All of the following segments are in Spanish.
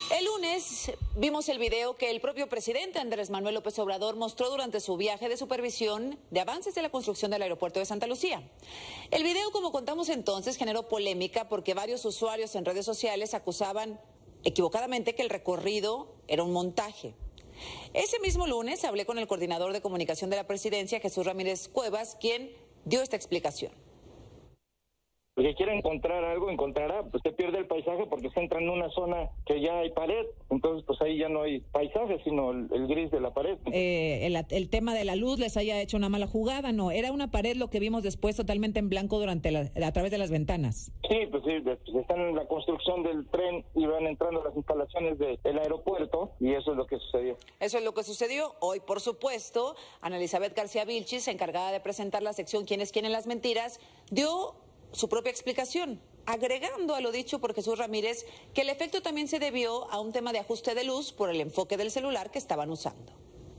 El lunes vimos el video que el propio presidente Andrés Manuel López Obrador mostró durante su viaje de supervisión de avances de la construcción del aeropuerto de Santa Lucía. El video, como contamos entonces, generó polémica porque varios usuarios en redes sociales acusaban equivocadamente que el recorrido era un montaje. Ese mismo lunes hablé con el coordinador de comunicación de la presidencia, Jesús Ramírez Cuevas, quien dio esta explicación. El que quiera encontrar algo, encontrará, pues se pierde el paisaje porque se entra en una zona que ya hay pared, entonces pues ahí ya no hay paisaje, sino el gris de la pared. El tema de la luz les haya hecho una mala jugada, no, era una pared lo que vimos después totalmente en blanco a través de las ventanas. Sí, pues están en la construcción del tren y van entrando las instalaciones del aeropuerto y eso es lo que sucedió. Eso es lo que sucedió. Hoy, por supuesto, Ana Elizabeth García Vilchis, encargada de presentar la sección ¿Quién es quién en las mentiras?, dio su propia explicación, agregando a lo dicho por Jesús Ramírez que el efecto también se debió a un tema de ajuste de luz por el enfoque del celular que estaban usando.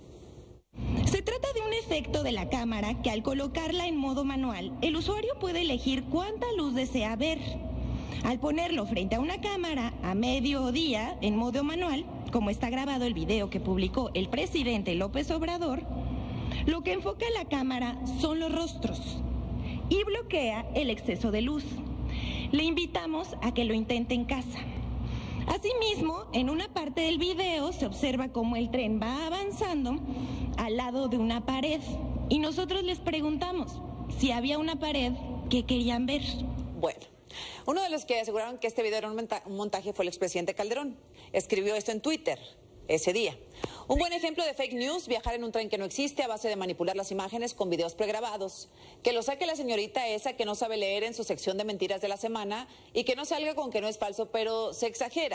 Se trata de un efecto de la cámara que al colocarla en modo manual, el usuario puede elegir cuánta luz desea ver. Al ponerlo frente a una cámara a mediodía en modo manual, como está grabado el video que publicó el presidente López Obrador, lo que enfoca la cámara son los rostros y bloquea el exceso de luz. Le invitamos a que lo intente en casa. Asimismo, en una parte del video se observa cómo el tren va avanzando al lado de una pared y nosotros les preguntamos si había una pared que querían ver. Bueno, uno de los que aseguraron que este video era un montaje fue el expresidente Calderón. Escribió esto en Twitter ese día. Un buen ejemplo de fake news: viajar en un tren que no existe a base de manipular las imágenes con videos pregrabados. Que lo saque la señorita esa que no sabe leer en su sección de mentiras de la semana y que no salga con que no es falso, pero se exagera.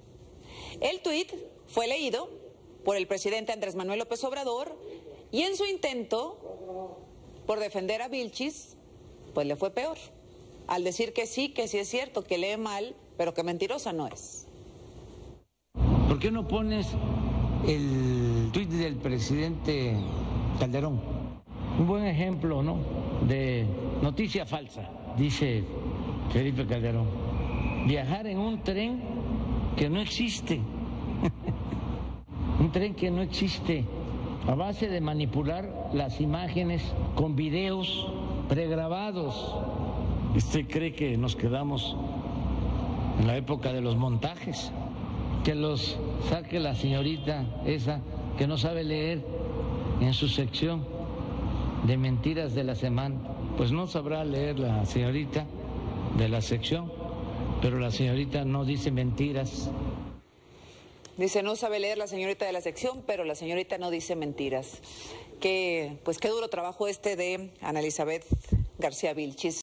El tuit fue leído por el presidente Andrés Manuel López Obrador y en su intento por defender a Vilchis, pues le fue peor. Al decir que sí es cierto, que lee mal, pero que mentirosa no es. ¿Por qué no pones el tuit del presidente Calderón? Un buen ejemplo, ¿no?, de noticia falsa. Dice Felipe Calderón: viajar en un tren que no existe. Un tren que no existe, a base de manipular las imágenes con videos pregrabados. ¿Usted cree que nos quedamos en la época de los montajes? Que los saque la señorita esa que no sabe leer en su sección de mentiras de la semana. Pues no sabrá leer la señorita de la sección, pero la señorita no dice mentiras. Dice, no sabe leer la señorita de la sección, pero la señorita no dice mentiras. Pues qué duro trabajo este de Ana Elizabeth García Vilchis.